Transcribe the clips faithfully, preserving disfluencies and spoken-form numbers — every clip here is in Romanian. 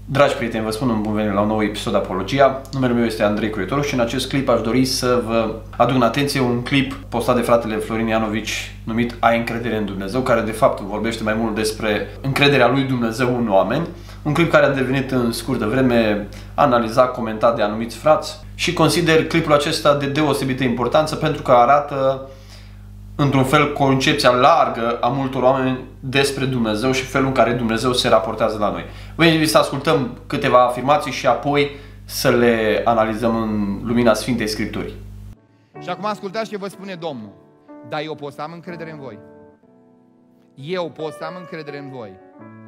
Dragi prieteni, vă spun un bun venit la un nou episod Apologia. Numele meu este Andrei Cuietoru și în acest clip aș dori să vă aduc în atenție un clip postat de fratele Florin Ianovici numit Ai încredere în Dumnezeu, care de fapt vorbește mai mult despre încrederea lui Dumnezeu în oameni. Un clip care a devenit în scurtă vreme analizat, comentat de anumiți frați și consider clipul acesta de deosebită importanță pentru că arată într-un fel concepția largă a multor oameni despre Dumnezeu și felul în care Dumnezeu se raportează la noi. Vă invit să ascultăm câteva afirmații și apoi să le analizăm în lumina Sfintei Scripturii. Și acum ascultați ce vă spune Domnul. Dar eu pot să am încredere în voi. Eu pot să am încredere în voi.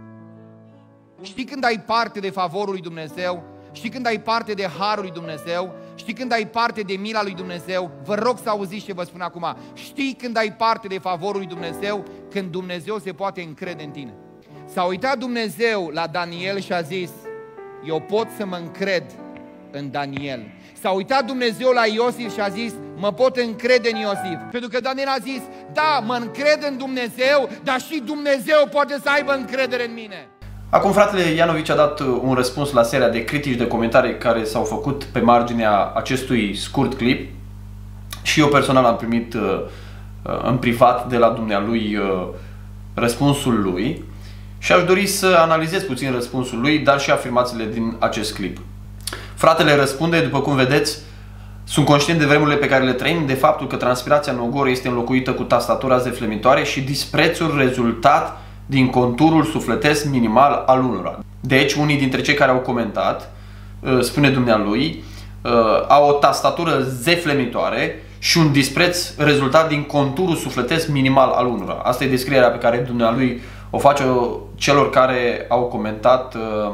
Știi când ai parte de favorul lui Dumnezeu? Știi când ai parte de harul lui Dumnezeu? Știi când ai parte de mila lui Dumnezeu? Vă rog să auziți ce vă spun acum. Știi când ai parte de favorul lui Dumnezeu? Când Dumnezeu se poate încrede în tine. S-a uitat Dumnezeu la Daniel și a zis: eu pot să mă încred în Daniel. S-a uitat Dumnezeu la Iosif și a zis: mă pot încrede în Iosif. Pentru că Daniel a zis: da, mă încred în Dumnezeu, dar și Dumnezeu poate să aibă încredere în mine. Acum fratele Ianovici a dat un răspuns la seria de critici, de comentarii care s-au făcut pe marginea acestui scurt clip și eu personal am primit uh, în privat de la dumnealui uh, răspunsul lui și aș dori să analizez puțin răspunsul lui, dar și afirmațiile din acest clip. Fratele răspunde, după cum vedeți, sunt conștient de vremurile pe care le trăim, de faptul că transpirația în ogor este înlocuită cu tastatura zeflemitoare și disprețul rezultat din conturul sufletesc minimal al unora. Deci, unii dintre cei care au comentat, spune dumnealui, au o tastatură zeflemitoare și un dispreț rezultat din conturul sufletesc minimal al unora. Asta e descrierea pe care dumnealui o face celor care au comentat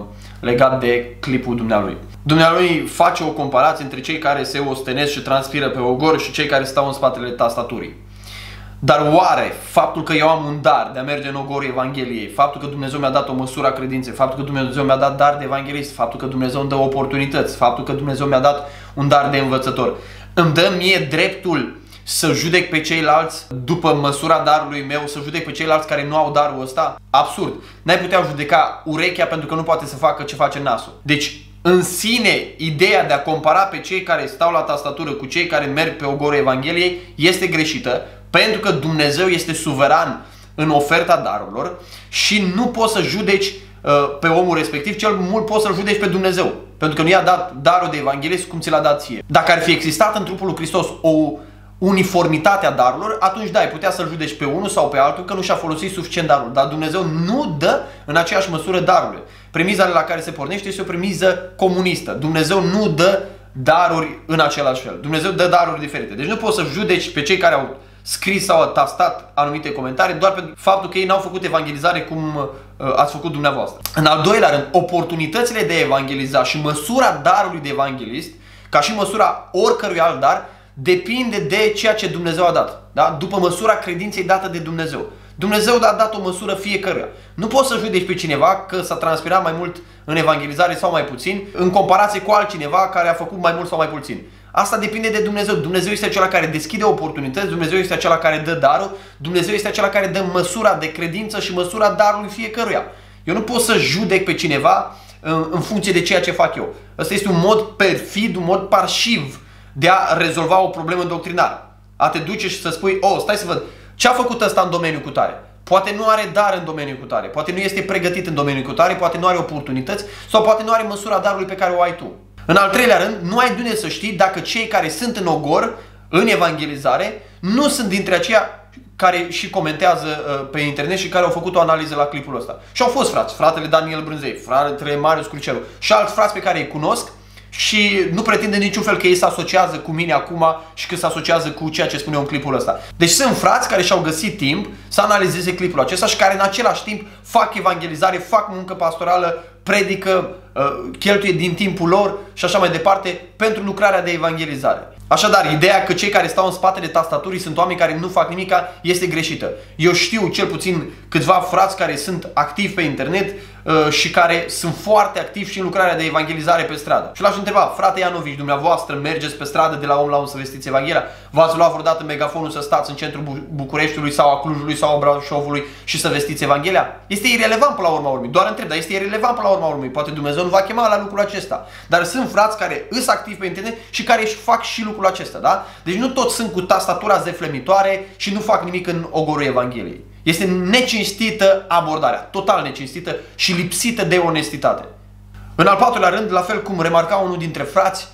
legat de clipul dumnealui. Dumnealui face o comparație între cei care se ostenesc și transpiră pe ogor și cei care stau în spatele tastaturii. Dar oare faptul că eu am un dar de a merge în ogorul Evangheliei, faptul că Dumnezeu mi-a dat o măsură a credinței, faptul că Dumnezeu mi-a dat dar de evanghelist, faptul că Dumnezeu îmi dă oportunități, faptul că Dumnezeu mi-a dat un dar de învățător, îmi dă mie dreptul să judec pe ceilalți după măsura darului meu, să judec pe ceilalți care nu au darul ăsta? Absurd! N-ai putea judeca urechea pentru că nu poate să facă ce face nasul. Deci, în sine, ideea de a compara pe cei care stau la tastatură cu cei care merg pe ogorul Evangheliei este greșită, pentru că Dumnezeu este suveran în oferta darurilor și nu poți să judeci uh, pe omul respectiv, cel mult poți să-l judeci pe Dumnezeu, pentru că nu i-a dat darul de evanghelist cum ți l-a dat ție. Dacă ar fi existat în trupul lui Hristos o uniformitate a darurilor, atunci da, ai putea să-l judeci pe unul sau pe altul că nu și-a folosit suficient darul, dar Dumnezeu nu dă în aceeași măsură darurile. Premiza la care se pornește este o premiză comunistă. Dumnezeu nu dă daruri în același fel. Dumnezeu dă daruri diferite. Deci nu poți să judeci pe cei care au scris sau tastat anumite comentarii doar pentru faptul că ei n-au făcut evangelizare cum uh, ați făcut dumneavoastră. În al doilea rând, oportunitățile de a evangeliza și măsura darului de evanghelist, ca și măsura oricărui alt dar, depinde de ceea ce Dumnezeu a dat. Da? După măsura credinței dată de Dumnezeu. Dumnezeu a dat o măsură fiecăruia. Nu poți să judeci pe cineva că s-a transpirat mai mult în evangelizare sau mai puțin, în comparație cu altcineva care a făcut mai mult sau mai puțin. Asta depinde de Dumnezeu. Dumnezeu este acela care deschide oportunități, Dumnezeu este acela care dă darul, Dumnezeu este acela care dă măsura de credință și măsura darului fiecăruia. Eu nu pot să judec pe cineva în, în funcție de ceea ce fac eu. Ăsta este un mod perfid, un mod parșiv de a rezolva o problemă doctrinară. A te duce și să spui: oh, stai să văd, ce a făcut ăsta în domeniul cutare? Poate nu are dar în domeniul cutare, poate nu este pregătit în domeniul cutare, poate nu are oportunități sau poate nu are măsura darului pe care o ai tu. În al treilea rând, nu ai de unde să știi dacă cei care sunt în ogor, în evangelizare, nu sunt dintre aceia care și comentează uh, pe internet și care au făcut o analiză la clipul ăsta. Și au fost frați, fratele Daniel Brânzei, fratele Marius Crucelu și alți frați pe care îi cunosc și nu pretinde niciun fel că ei se asociază cu mine acum și că se asociază cu ceea ce spune eu în clipul ăsta. Deci sunt frați care și-au găsit timp să analizeze clipul acesta și care în același timp fac evangelizare, fac muncă pastorală, predică, cheltuie din timpul lor și așa mai departe pentru lucrarea de evangelizare. Așadar, ideea că cei care stau în spatele tastaturii sunt oameni care nu fac nimica este greșită. Eu știu cel puțin câțiva frați care sunt activi pe internet, și care sunt foarte activi și în lucrarea de evangelizare pe stradă. Și l-aș întreba, frate Ianovici, dumneavoastră mergeți pe stradă de la om la om să vestiți Evanghelia? V-ați luat vreodată megafonul să stați în centrul Bucureștiului sau a Clujului sau a Brașovului și să vestiți Evanghelia? Este irelevant până la urma urmei, doar întreb, dar este irelevant până la urma urmei. Poate Dumnezeu nu va chema la lucrul acesta. Dar sunt frați care îs activi pe internet și care își fac și lucrul acesta, da? Deci nu toți sunt cu tastatura zeflemitoare și nu fac nimic în ogorul Evangheliei. Este necinstită abordarea, total necinstită și lipsită de onestitate. În al patrulea rând, la fel cum remarca unul dintre frați,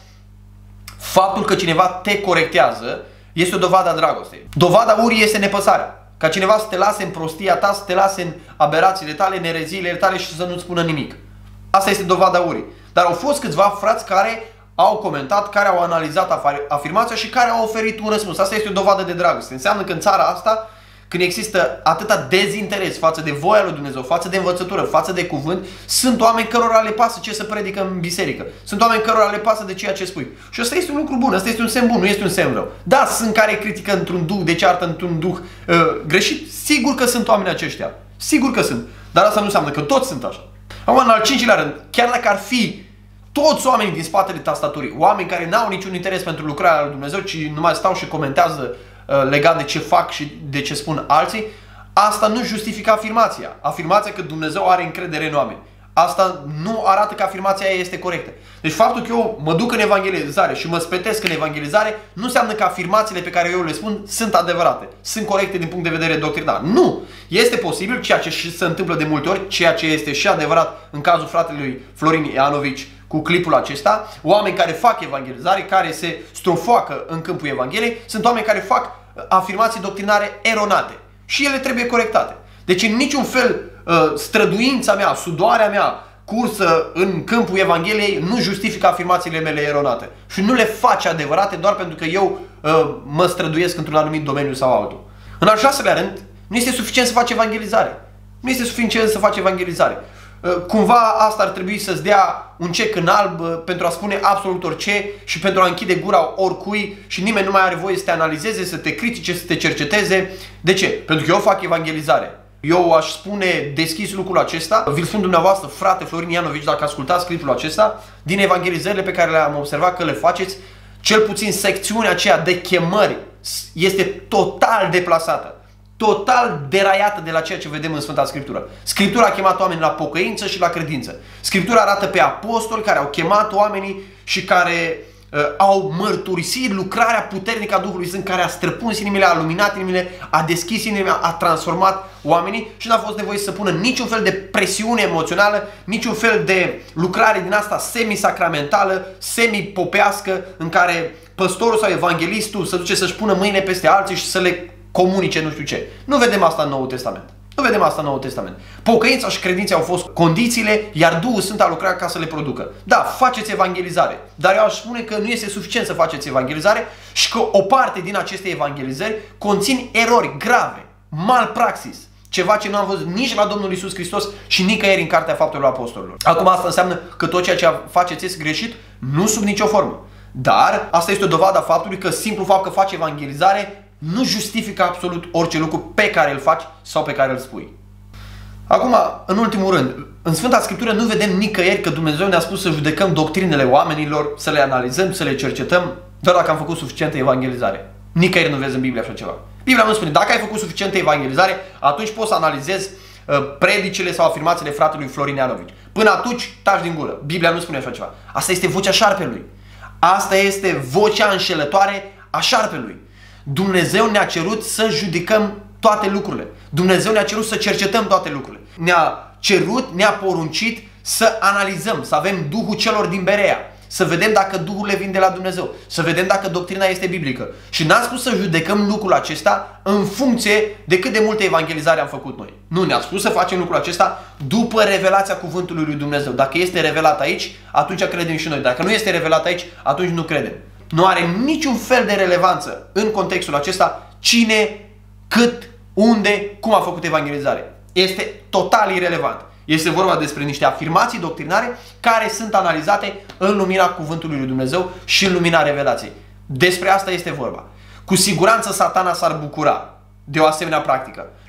faptul că cineva te corectează este o dovadă a dragostei. Dovada urii este nepăsarea. Ca cineva să te lase în prostia ta, să te lase în aberațiile tale, în ereziile tale și să nu-ți spună nimic. Asta este dovada urii. Dar au fost câțiva frați care au comentat, care au analizat afirmația și care au oferit un răspuns. Asta este o dovadă de dragoste. Înseamnă că în țara asta, când există atâta dezinteres față de voia lui Dumnezeu, față de învățătură, față de cuvânt, sunt oameni cărora le pasă ce să predică în biserică. Sunt oameni cărora le pasă de ceea ce spui. Și ăsta este un lucru bun, ăsta este un semn bun, nu este un semn rău. Da, sunt care critică într-un duh de ceartă, într-un duh uh, greșit. Sigur că sunt oameni aceștia. Sigur că sunt. Dar asta nu înseamnă că toți sunt așa. Acum, în al cincilea rând, chiar dacă ar fi toți oamenii din spatele tastaturii, oameni care n-au niciun interes pentru lucrarea lui Dumnezeu, ci numai stau și comentează legat de ce fac și de ce spun alții, asta nu justifică afirmația. Afirmația că Dumnezeu are încredere în oameni. Asta nu arată că afirmația aia este corectă. Deci faptul că eu mă duc în evangelizare și mă spetesc în evangelizare nu înseamnă că afirmațiile pe care eu le spun sunt adevărate, sunt corecte din punct de vedere doctrinar. Nu! Este posibil, ceea ce se întâmplă de multe ori, ceea ce este și adevărat în cazul fratelui Florin Ianovici cu clipul acesta, oameni care fac evangelizare, care se strofoacă în câmpul Evangheliei, sunt oameni care fac afirmații doctrinare eronate și ele trebuie corectate. Deci în niciun fel străduința mea, sudoarea mea cursă în câmpul Evangheliei nu justifică afirmațiile mele eronate și nu le face adevărate doar pentru că eu mă străduiesc într-un anumit domeniu sau altul. În al șaselea rând, nu este suficient să faci evangelizare. Nu este suficient să faci evangelizare. Cumva asta ar trebui să-ți dea un cec în alb pentru a spune absolut orice și pentru a închide gura oricui și nimeni nu mai are voie să te analizeze, să te critique, să te cerceteze. De ce? Pentru că eu fac evangelizare. Eu aș spune deschis lucrul acesta, vi-l spun dumneavoastră, frate Florin Ianovici, dacă ascultați clipul acesta, din evangelizările pe care le-am observat că le faceți, cel puțin secțiunea aceea de chemări este total deplasată. Total deraiată de la ceea ce vedem în Sfânta Scriptură. Scriptura a chemat oamenii la pocăință și la credință. Scriptura arată pe apostoli care au chemat oamenii și care uh, au mărturisit lucrarea puternică a Duhului Sfânt, care a străpuns inimile, a luminat inimile, a deschis inimile, a transformat oamenii și n-a fost nevoie să pună niciun fel de presiune emoțională, niciun fel de lucrare din asta semi-sacramentală, semi-popească, în care păstorul sau evanghelistul se duce să-și pună mâinile peste alții și să le comunice nu știu ce. Nu vedem asta în Noul Testament. Nu vedem asta în Noul Testament. Pocăința și credința au fost condițiile, iar Duhul Sfânt a lucrat ca să le producă. Da, faceți evangelizare, dar eu aș spune că nu este suficient să faceți evangelizare și că o parte din aceste evangelizări conțin erori grave, malpraxis, ceva ce nu am văzut nici la Domnul Iisus Hristos și nicăieri în Cartea Faptelor Apostolilor. Acum asta înseamnă că tot ceea ce faceți este greșit? Nu sub nicio formă. Dar asta este o dovadă a faptului că simplu fapt că faci evangelizare nu justifică absolut orice lucru pe care îl faci sau pe care îl spui. Acum, în ultimul rând, în Sfânta Scriptură nu vedem nicăieri că Dumnezeu ne-a spus să judecăm doctrinele oamenilor, să le analizăm, să le cercetăm, doar dacă am făcut suficientă evangelizare. Nicăieri nu vezi în Biblie așa ceva. Biblia nu spune, dacă ai făcut suficientă evangelizare, atunci poți să analizezi uh, predicile sau afirmațiile fratelui Florin Ianovici. Până atunci, taci din gură. Biblia nu spune așa ceva. Asta este vocea șarpelui. Asta este vocea înșelătoare a șarpelui. Dumnezeu ne-a cerut să judecăm toate lucrurile. Dumnezeu ne-a cerut să cercetăm toate lucrurile. Ne-a cerut, ne-a poruncit să analizăm, să avem Duhul celor din Berea, să vedem dacă Duhurile vin de la Dumnezeu, să vedem dacă doctrina este biblică. Și n-a spus să judecăm lucrul acesta în funcție de cât de multe evangelizare am făcut noi. Nu, ne-a spus să facem lucrul acesta după revelația cuvântului lui Dumnezeu. Dacă este revelat aici, atunci credem și noi. Dacă nu este revelat aici, atunci nu credem. Nu are niciun fel de relevanță în contextul acesta cine, cât, unde, cum a făcut evangelizare. Este total irelevant. Este vorba despre niște afirmații doctrinare care sunt analizate în lumina cuvântului lui Dumnezeu și în lumina revelației. Despre asta este vorba. Cu siguranță Satana s-ar bucura de o asemenea practică.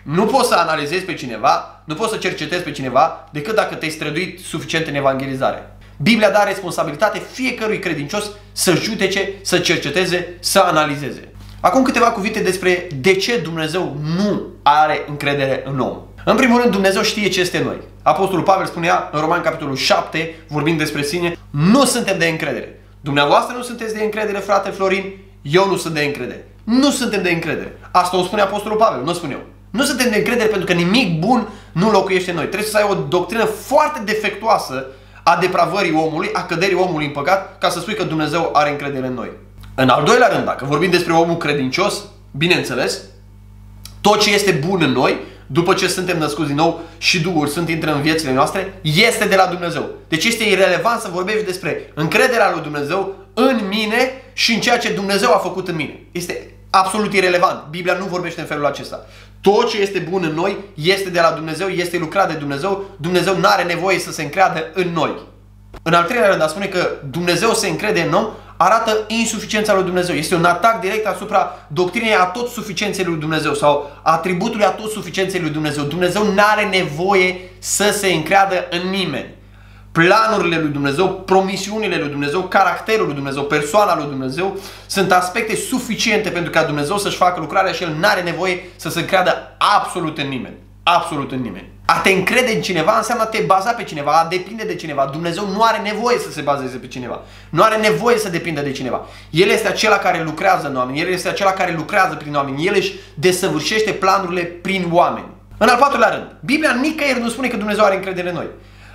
Nu poți să analizezi pe cineva, nu poți să cercetezi pe cineva decât dacă te-ai străduit suficient în evangelizare. Biblia dă responsabilitate fiecărui credincios să judece, să cerceteze, să analizeze. Acum câteva cuvinte despre de ce Dumnezeu nu are încredere în om. În primul rând, Dumnezeu știe ce este în noi. Apostolul Pavel spunea în Romani capitolul șapte, vorbind despre sine, nu suntem de încredere. Dumneavoastră nu sunteți de încredere, frate Florin, eu nu sunt de încredere. Nu suntem de încredere. Asta o spune Apostolul Pavel, nu o spun eu. Nu suntem de încredere pentru că nimic bun nu locuiește în noi. Trebuie să ai o doctrină foarte defectuoasă a depravării omului, a căderii omului în păcat, ca să spui că Dumnezeu are încredere în noi. În al doilea rând, dacă vorbim despre omul credincios, bineînțeles, tot ce este bun în noi, după ce suntem născuți din nou și Duhul Sfânt intră în viețile noastre, este de la Dumnezeu. Deci este irelevant să vorbești despre încrederea lui Dumnezeu în mine și în ceea ce Dumnezeu a făcut în mine. Este absolut irelevant. Biblia nu vorbește în felul acesta. Tot ce este bun în noi este de la Dumnezeu, este lucrat de Dumnezeu. Dumnezeu nu are nevoie să se încreadă în noi. În al treilea rând, a spune că Dumnezeu se încrede în om arată insuficiența lui Dumnezeu. Este un atac direct asupra doctrinei a tot suficienței lui Dumnezeu sau atributului a tot suficienței lui Dumnezeu. Dumnezeu nu are nevoie să se încreadă în nimeni. Planurile lui Dumnezeu, promisiunile lui Dumnezeu, caracterul lui Dumnezeu, persoana lui Dumnezeu sunt aspecte suficiente pentru ca Dumnezeu să-și facă lucrarea și El nu are nevoie să se încreadă absolut în nimeni. Absolut în nimeni. A te încrede în cineva înseamnă a te baza pe cineva, a depinde de cineva. Dumnezeu nu are nevoie să se bazeze pe cineva. Nu are nevoie să depindă de cineva. El este acela care lucrează în oameni. El este acela care lucrează prin oameni. El își desăvârșește planurile prin oameni. În al patrulea rând, Biblia nicăieri nu spune că Dumnezeu are încredere în noi.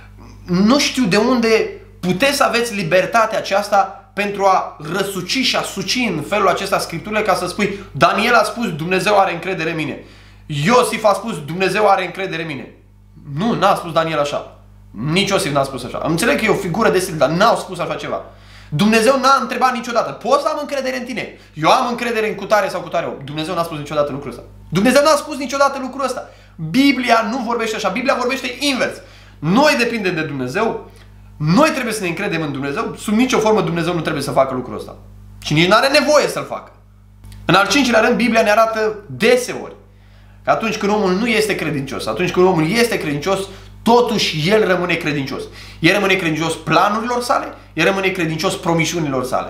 Nu știu de unde puteți să aveți libertatea aceasta pentru a răsuci și a suci în felul acesta Scripturile ca să spui Daniel a spus Dumnezeu are încredere în mine. Iosif a spus Dumnezeu are încredere în mine. Nu, n-a spus Daniel așa. Nici Iosif n-a spus așa. Am înțeleg că e o figură de stil, dar n-au spus așa ceva. Dumnezeu n-a întrebat niciodată. Poți să am încredere în tine? Eu am încredere în cutare sau cutare om. Dumnezeu n-a spus niciodată lucrul ăsta. Dumnezeu n-a spus niciodată lucrul ăsta. Biblia nu vorbește așa. Biblia vorbește invers. Noi depindem de Dumnezeu. Noi trebuie să ne încredem în Dumnezeu. Sub nicio formă Dumnezeu nu trebuie să facă lucrul ăsta. Și nici nu are nevoie să-l facă. În al cincilea rând, Biblia ne arată deseori că atunci când omul nu este credincios, atunci când omul este credincios, totuși el rămâne credincios. El rămâne credincios planurilor sale, el rămâne credincios promisiunilor sale.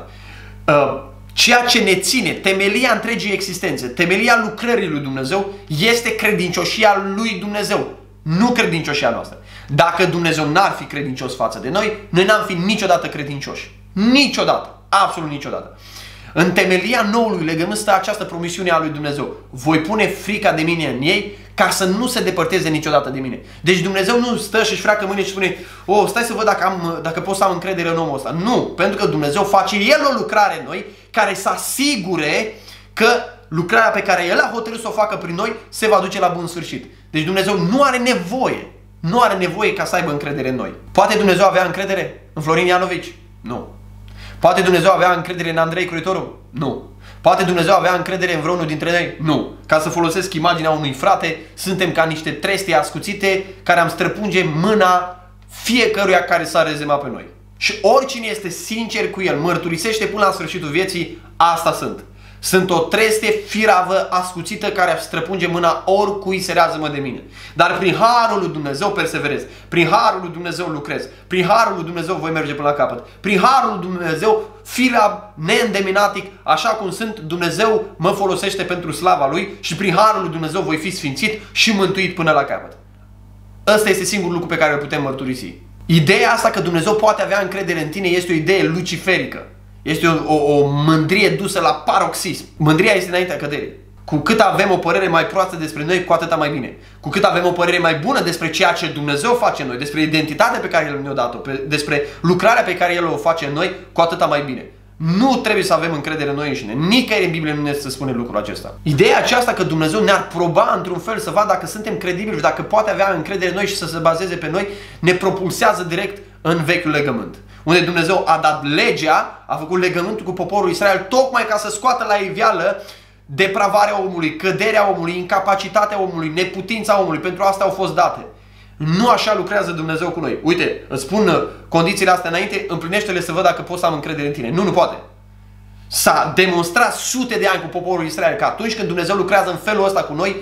Ceea ce ne ține, temelia întregii existențe, temelia lucrării lui Dumnezeu, este credincioșia lui Dumnezeu, nu credincioșia noastră. Dacă Dumnezeu n-ar fi credincios față de noi, noi n-am fi niciodată credincioși. Niciodată. Absolut niciodată. În temelia noului legământ stă această promisiune a lui Dumnezeu. Voi pune frica de mine în ei ca să nu se depărteze niciodată de mine. Deci Dumnezeu nu stă și își freacă mâine și spune oh, stai să văd dacă, am, dacă pot să am încredere în omul ăsta. Nu, pentru că Dumnezeu face El o lucrare în noi care să asigure că lucrarea pe care El a hotărât să o facă prin noi se va duce la bun sfârșit. Deci Dumnezeu nu are nevoie, nu are nevoie ca să aibă încredere în noi. Poate Dumnezeu avea încredere în Florin Ianovici? Nu. Poate Dumnezeu avea încredere în Andrei Croitoru? Nu. Poate Dumnezeu avea încredere în vreunul dintre noi? Nu. Ca să folosesc imaginea unui frate, suntem ca niște trestii ascuțite care am străpunge mâna fiecăruia care s-a rezemat pe noi. Și oricine este sincer cu el, mărturisește până la sfârșitul vieții, asta sunt. Sunt o treste firavă ascuțită care străpunge mâna oricui se rează-mă de mine. Dar prin harul lui Dumnezeu perseverez. Prin harul lui Dumnezeu lucrez. Prin harul lui Dumnezeu voi merge până la capăt. Prin harul lui Dumnezeu, firav, neîndeminatic, așa cum sunt, Dumnezeu mă folosește pentru slava Lui și prin harul lui Dumnezeu voi fi sfințit și mântuit până la capăt. Ăsta este singurul lucru pe care îl putem mărturisi. Ideea asta că Dumnezeu poate avea încredere în tine este o idee luciferică. Este o, o, o mândrie dusă la paroxism. Mândria este înaintea căderii. Cu cât avem o părere mai proastă despre noi, cu atâta mai bine. Cu cât avem o părere mai bună despre ceea ce Dumnezeu face în noi, despre identitatea pe care El ne-a dat-o, despre lucrarea pe care El o face în noi, cu atâta mai bine. Nu trebuie să avem încredere în noi înșine. Nicăieri în Biblie nu ne se spune lucrul acesta. Ideea aceasta că Dumnezeu ne-ar proba într-un fel să vadă dacă suntem credibili și dacă poate avea încredere în noi și să se bazeze pe noi, ne propulsează direct în vechiul legământ. Unde Dumnezeu a dat legea, a făcut legământul cu poporul Israel tocmai ca să scoată la iveală depravarea omului, căderea omului, incapacitatea omului, neputința omului. Pentru asta au fost date. Nu așa lucrează Dumnezeu cu noi. Uite, îți spun condițiile astea înainte, împlinește-le să văd dacă pot să am încredere în tine. Nu, nu poate. S-a demonstrat sute de ani cu poporul Israel că atunci când Dumnezeu lucrează în felul ăsta cu noi,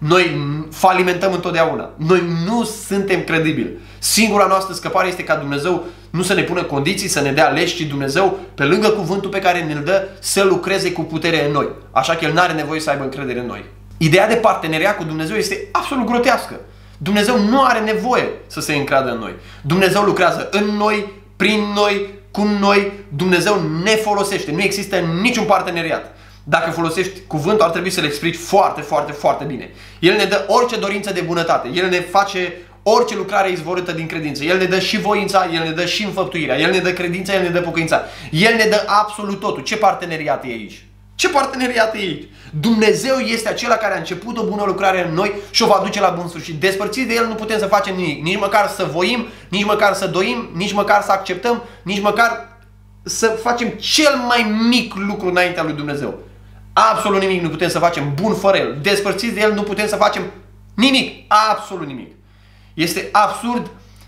Noi falimentăm întotdeauna. Noi nu suntem credibili. Singura noastră scăpare este ca Dumnezeu nu să ne pună condiții, să ne dea legi, ci Dumnezeu, pe lângă cuvântul pe care ne-l dă, să lucreze cu putere în noi. Așa că El n-are nevoie să aibă încredere în noi. Ideea de parteneriat cu Dumnezeu este absolut grotească. Dumnezeu nu are nevoie să se încreadă în noi. Dumnezeu lucrează în noi, prin noi, cu noi. Dumnezeu ne folosește. Nu există niciun parteneriat. Dacă folosești cuvântul, ar trebui să-l explici foarte, foarte, foarte bine. El ne dă orice dorință de bunătate. El ne face orice lucrare izvorâtă din credință. El ne dă și voința, El ne dă și înfăptuirea. El ne dă credința, El ne dă pocăința. El ne dă absolut totul. Ce parteneriat e aici? Ce parteneriat e aici? Dumnezeu este acela care a început o bună lucrare în noi și o va duce la bun sfârșit. Despărțiți de El nu putem să facem nimic. Nici măcar să voim, nici măcar să doim, nici măcar să acceptăm, nici măcar să facem cel mai mic lucru înaintea lui Dumnezeu. Absolut nimic nu putem să facem bun fără El. Despărțiți de El nu putem să facem nimic. Absolut nimic. Este absurd,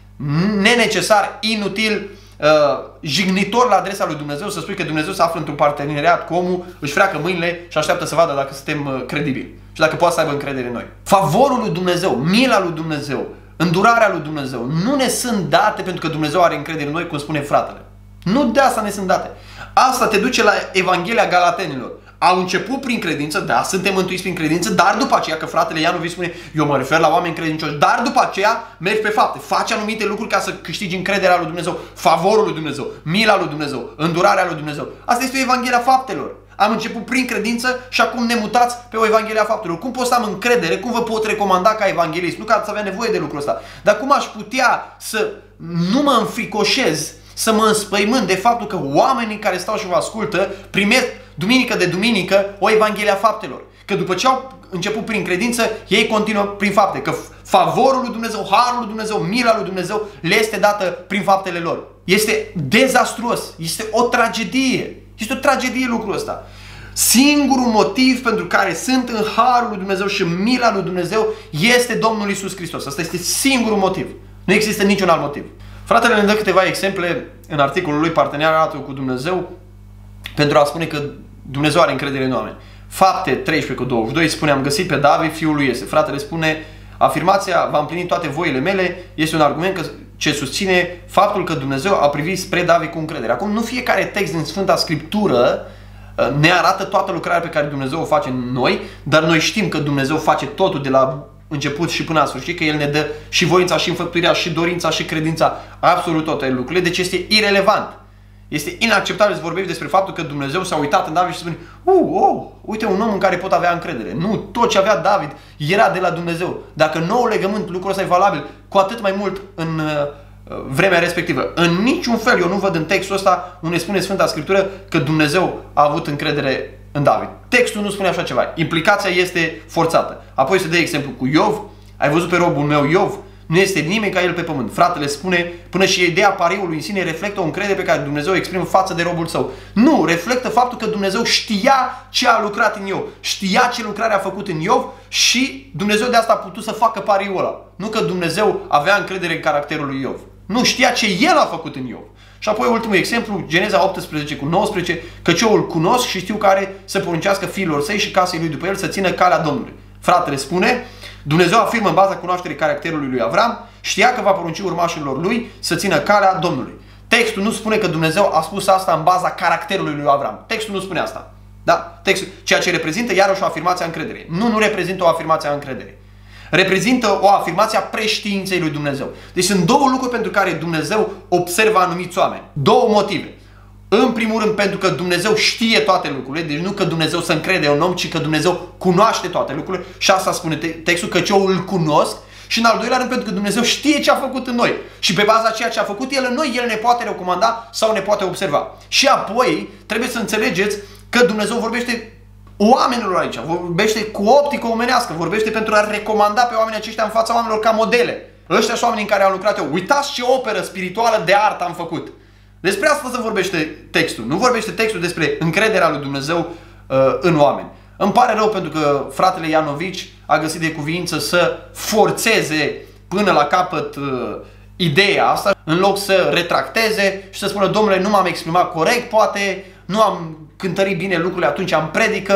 nenecesar, inutil, uh, jignitor la adresa lui Dumnezeu să spui că Dumnezeu se află într-un parteneriat cu omul, își freacă mâinile și așteaptă să vadă dacă suntem uh, credibili și dacă poate să aibă încredere în noi. Favorul lui Dumnezeu, mila lui Dumnezeu, îndurarea lui Dumnezeu nu ne sunt date pentru că Dumnezeu are încredere în noi, cum spune fratele. Nu de asta ne sunt date. Asta te duce la Evanghelia Galatenilor. Au început prin credință, da, suntem mântuiți prin credință, dar după aceea, că fratele Ianovici spune, eu mă refer la oameni credincioși, dar după aceea mergi pe fapte, faci anumite lucruri ca să câștigi încrederea lui Dumnezeu, favorul lui Dumnezeu, mila lui Dumnezeu, îndurarea lui Dumnezeu. Asta este o Evanghelia faptelor. Am început prin credință și acum ne mutați pe o Evanghelia faptelor. Cum pot să am încredere? Cum vă pot recomanda ca evanghelist? Nu că ați avea nevoie de lucrul ăsta, dar cum aș putea să nu mă înfricoșez, să mă înspăimânt de faptul că oamenii care stau și vă ascultă primesc duminică de duminică o Evanghelia faptelor. Că după ce au început prin credință, ei continuă prin fapte. Că favorul lui Dumnezeu, harul lui Dumnezeu, mila lui Dumnezeu le este dată prin faptele lor. Este dezastruos. Este o tragedie. Este o tragedie lucrul ăsta. Singurul motiv pentru care sunt în harul lui Dumnezeu și în mila lui Dumnezeu este Domnul Iisus Hristos. Asta este singurul motiv. Nu există niciun alt motiv. Fratele ne dă câteva exemple în articolul lui Parteneriatul cu Dumnezeu pentru a spune că Dumnezeu are încredere în oameni. Fapte treisprezece cu douăzeci și doi spune, am găsit pe David, fiul lui Iese. Fratele spune, afirmația va împlini toate voile mele este un argument că, ce susține faptul că Dumnezeu a privit spre David cu încredere. Acum, nu fiecare text din Sfânta Scriptură ne arată toată lucrarea pe care Dumnezeu o face în noi, dar noi știm că Dumnezeu face totul de la început și până la sfârșit, că El ne dă și voința, și înfăptuirea, și dorința, și credința, absolut toate lucrurile, deci este irelevant. Este inacceptabil să vorbești despre faptul că Dumnezeu s-a uitat în David și spune, uh, oh, uite un om în care pot avea încredere. Nu, tot ce avea David era de la Dumnezeu. Dacă noul legământ, lucrul ăsta e valabil, cu atât mai mult în uh, vremea respectivă. În niciun fel eu nu văd în textul ăsta unde spune Sfânta Scriptură că Dumnezeu a avut încredere în David. Textul nu spune așa ceva. Implicația este forțată. Apoi se dă exemplu cu Iov. Ai văzut pe robul meu Iov? Nu este nimeni ca el pe pământ. Fratele spune, până și ideea pariului în sine reflectă o încredere pe care Dumnezeu o exprimă față de robul său. Nu, reflectă faptul că Dumnezeu știa ce a lucrat în Iov. Știa ce lucrare a făcut în Iov și Dumnezeu de asta a putut să facă pariul ăla. Nu că Dumnezeu avea încredere în caracterul lui Iov. Nu, știa ce el a făcut în Iov. Și apoi ultimul exemplu, Geneza optsprezece cu nouăsprezece, căci eu îl cunosc și știu care să poruncească fiilor săi și casei lui după el să țină calea Domnului. Fratele spune, Dumnezeu afirmă în baza cunoașterii caracterului lui Avram, știa că va porunci urmașilor lui să țină calea Domnului. Textul nu spune că Dumnezeu a spus asta în baza caracterului lui Avram. Textul nu spune asta. Da? Textul, ceea ce reprezintă iarăși o afirmație a încrederii. Nu, nu reprezintă o afirmație a încrederii. Reprezintă o afirmație a preștiinței lui Dumnezeu. Deci sunt două lucruri pentru care Dumnezeu observă anumiți oameni. Două motive. În primul rând pentru că Dumnezeu știe toate lucrurile, deci nu că Dumnezeu să încrede în om, ci că Dumnezeu cunoaște toate lucrurile și asta spune textul, că eu îl cunosc. Și în al doilea rând pentru că Dumnezeu știe ce a făcut în noi și pe baza ceea ce a făcut El în noi, El ne poate recomanda sau ne poate observa. Și apoi trebuie să înțelegeți că Dumnezeu vorbește oamenilor aici, vorbește cu optică omenească, vorbește pentru a recomanda pe oamenii aceștia în fața oamenilor ca modele. Ăștia sunt oamenii în care am lucrat eu. Uitați ce operă spirituală de artă am făcut. Despre asta se vorbește textul. Nu vorbește textul despre încrederea lui Dumnezeu uh, în oameni. Îmi pare rău pentru că fratele Ianovici a găsit de cuviință să forțeze până la capăt uh, ideea asta, în loc să retracteze și să spună, domnule, nu m-am exprimat corect, poate, nu am cântărit bine lucrurile atunci am predică,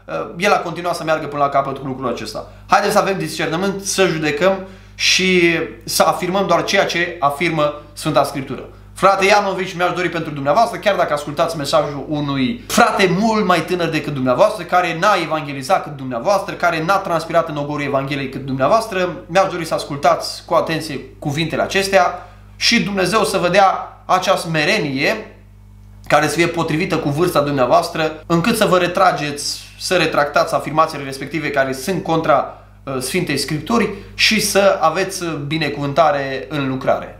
el a continuat să meargă până la capăt cu lucrul acesta. Haideți să avem discernământ, să judecăm și să afirmăm doar ceea ce afirmă Sfânta Scriptură. Frate Ianovici, mi-aș dori pentru dumneavoastră, chiar dacă ascultați mesajul unui frate mult mai tânăr decât dumneavoastră, care n-a evangelizat cât dumneavoastră, care n-a transpirat în ogorul Evangheliei cât dumneavoastră, mi-aș dori să ascultați cu atenție cuvintele acestea și Dumnezeu să vă dea acea smerenie care să fie potrivită cu vârsta dumneavoastră, încât să vă retrageți, să retractați afirmațiile respective care sunt contra uh, Sfintei Scripturi și să aveți binecuvântare în lucrare.